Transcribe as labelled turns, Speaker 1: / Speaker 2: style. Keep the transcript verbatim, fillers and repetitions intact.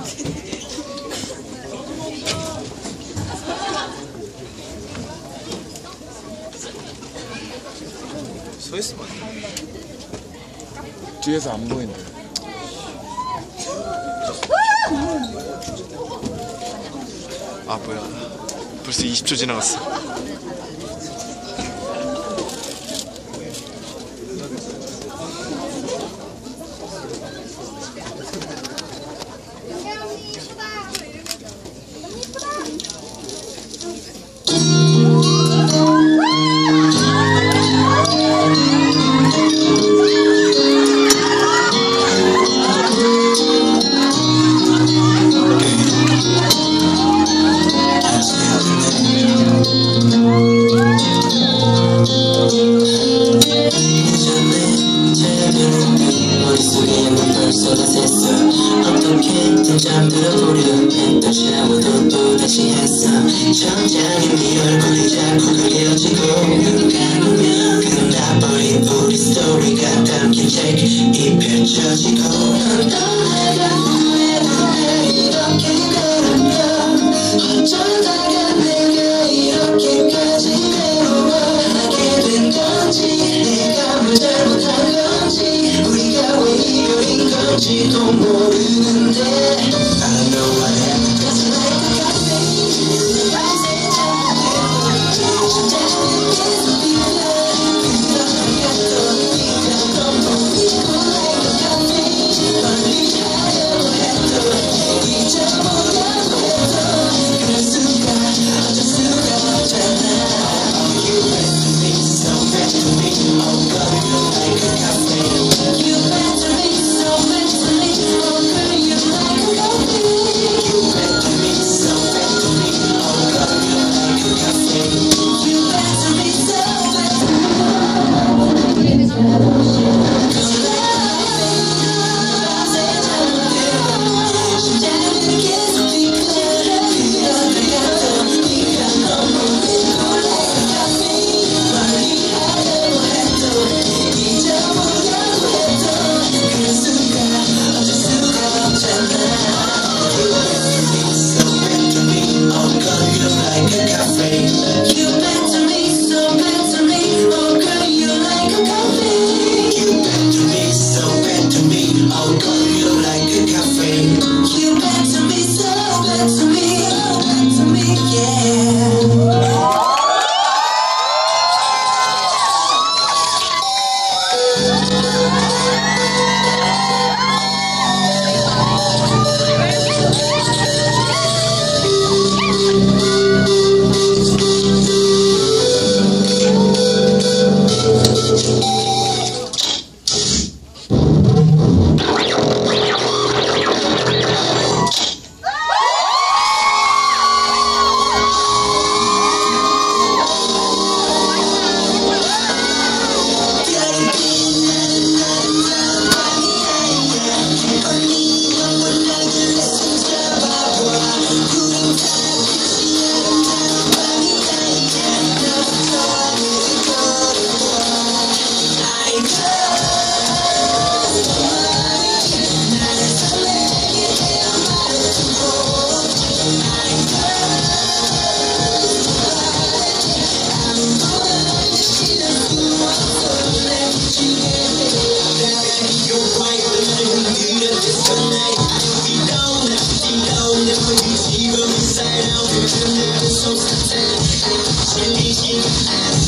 Speaker 1: 서 있으면 안 돼.
Speaker 2: 뒤에서 안 보인대.
Speaker 1: 아 뭐야, 벌써 이십 초 지나갔어.
Speaker 3: 천장에 네 얼굴이 자꾸 그려지고 눈 감으면 끝나버린 우리 스토리가 담긴 책이 펼쳐지고 넌 떠나간 후에도 왜 이렇게 걸었냐 어쩌다가 내가 이렇게까지 외로워하게 된 건지 내가 뭘 잘못한 건지 우리가 왜 이별인 건지도 모르는데 I know what happened doesn't like the cafe Inside out, I'm so sad.